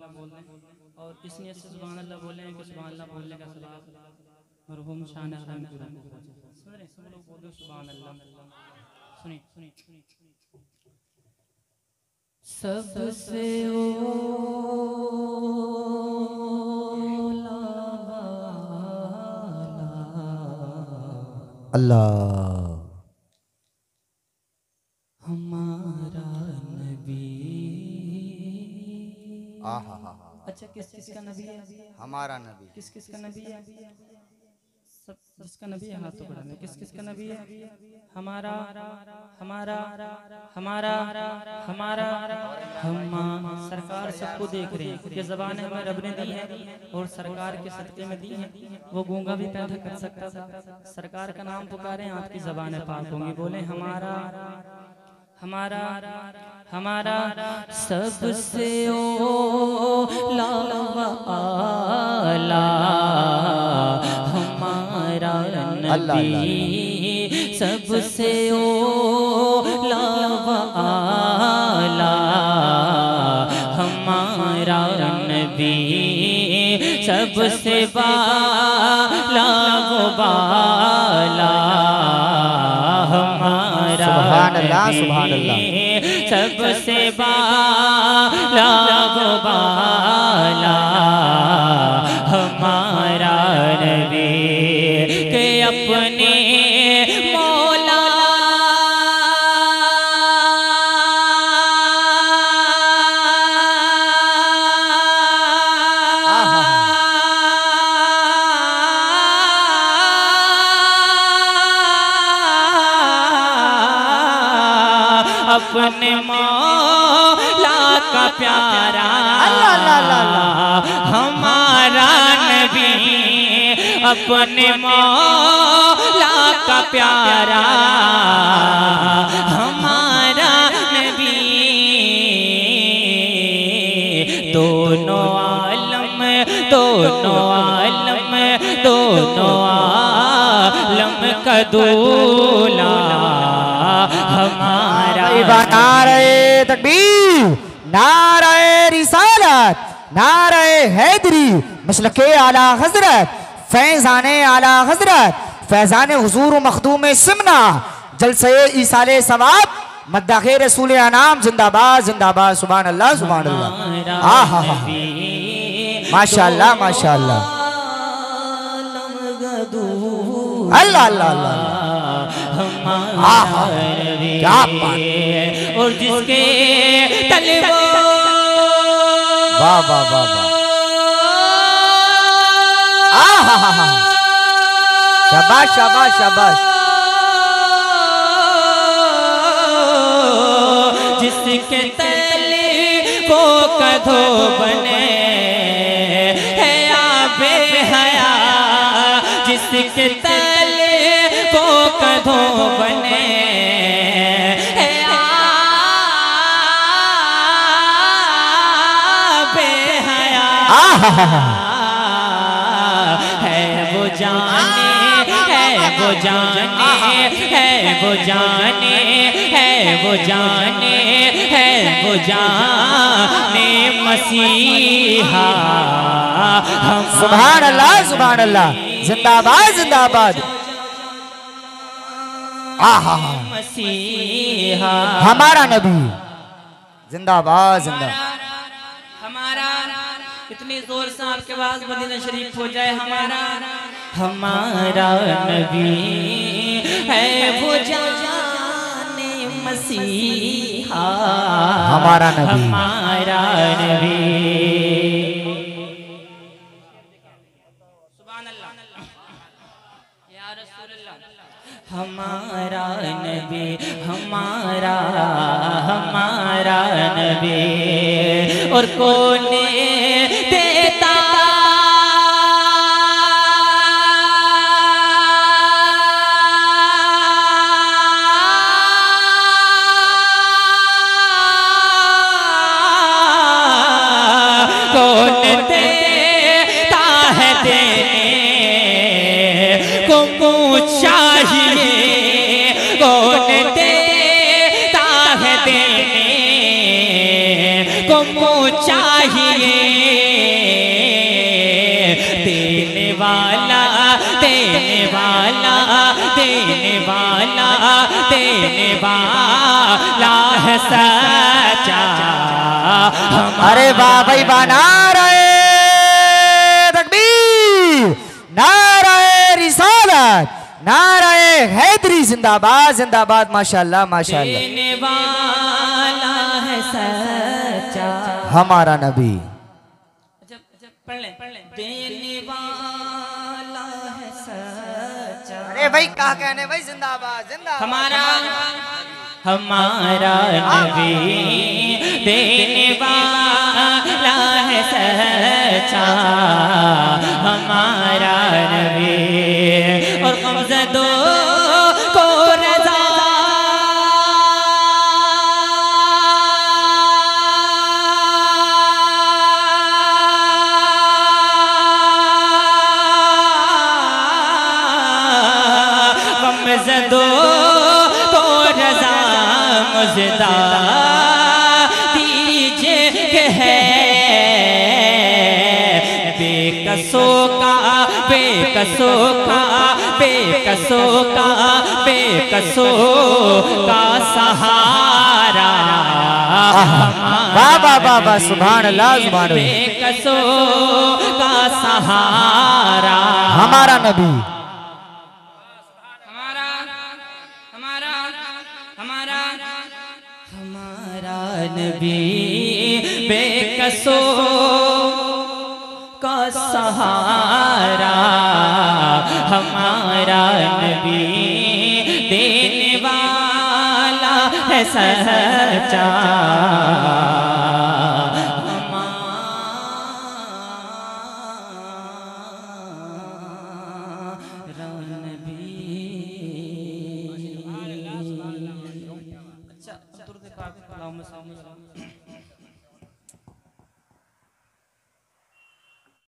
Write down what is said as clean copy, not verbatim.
और इस नियत से सुभान अल्लाह बोले कि सुभान अल्लाह बोलने का सवाब मरहूम शान हरम की रूह को पहुंचे। सुन रहे सब लोग बोलो सुभान अल्लाह। सुनिए सुनिए सबसे अल्लाह हमारा नबी। अच्छा किस किस का नबी है? हमारा नबी। किस किस का नबी है? सब जिसका नबी है हाथ तो बढ़ाने। किस किस का नबी है? हमारा हमारा हमारा हमारा हम सरकार सबको देख रहे हैं। ये ज़बानें हमें रब ने दी हैं और सरकार के सदक़े में दी हैं। वो गूंगा भी पैदा कर सकता था। सरकार का नाम पुकारें आपकी ज़बानें पाक होंगी। बोले हमारा हमारा हमारा सबसे ओला आला हमारा नबी। सबसे ओला आला हमारा नबी। सबसे बाला वो बाला हमारा नबी। सबसे बाला वो बाला हमारा नबी के अपने मौला अपने मौला का प्यारा हमारा नबी। अपने मौला का प्यारा हमारा नबी। दोनों आलम का दूल्हा हमारा। नारे तकबीर, नारे रिसालत, नारे हैदरी, मसलके आला हजरत, फैजाने आला हजरत, फैजाने हुजूर मखदूम सिमना, जलसे ईसाले सवाब, मद्दाखे रसूल अनाम। जिंदाबाद जिंदाबाद। सुभान अल्लाह सुभान अल्लाह। आहा माशाअल्लाह माशाअल्लाह। अल्लाह अल्लाह अल्लाह। क्या बात। और जिसके तले वाह वाह वाह वाह। शाबाश शाबाश शाबाश। जिसके तले वो कधो बने है आबे हया। जिसके तले वो कधो बने है आबे हया। है वो जाने है वो जाने है वो जाने है वो जाने है वो जाने मसीहा। सुभान अल्लाह सुभान अल्लाह। जिंदाबाद जिंदाबाद। आहा मसीहा हमारा नबी। जिंदाबाद जिंदाबाद। हमारा कितनी जोर से आपके पास मदीना शरीफ हो जाए। हमारा हमारा नबी है वो जाने मसीहा। हमारा नबी हमारा नबी। सुभान अल्लाह या रसूल अल्लाह। हमारा नबी हमारा हमारा नबी। और कौन देता चाहिए। कौन देता है देने को चाहिए। देने वाला है सच्चा। अरे वाह भाई वाह, नाराए तकबीर, नाराए रिसालत, नाराए हैदरी, जिंदाबाद जिंदाबाद, माशाल्लाह माशाल्लाह। देने वाला है सच्चा हमारा नबी। पढ़ ले देने वाला है सच्चा। अरे भाई कहा कहने भाई, जिंदाबाद जिंदाबाद। हमारा नबी देने वाला है सच्चा, हमारा नबी। और गमज़दो को रज़ा गमज़दो को रज़ा मुज़दा दीजिए कि है बेकसों का बेकसों का बेकसों का बेकसों का सहारा। वाह वाह वाह वाह, सुभान अल्लाह सुभान अल्लाह। बेकसों का सहारा हमारा नबी। हमारा हमारा हमारा हमारा नबी बेकसों का सहारा। हमारा नबी देने वाला है सच्चा। हमारा नबी। अच्छा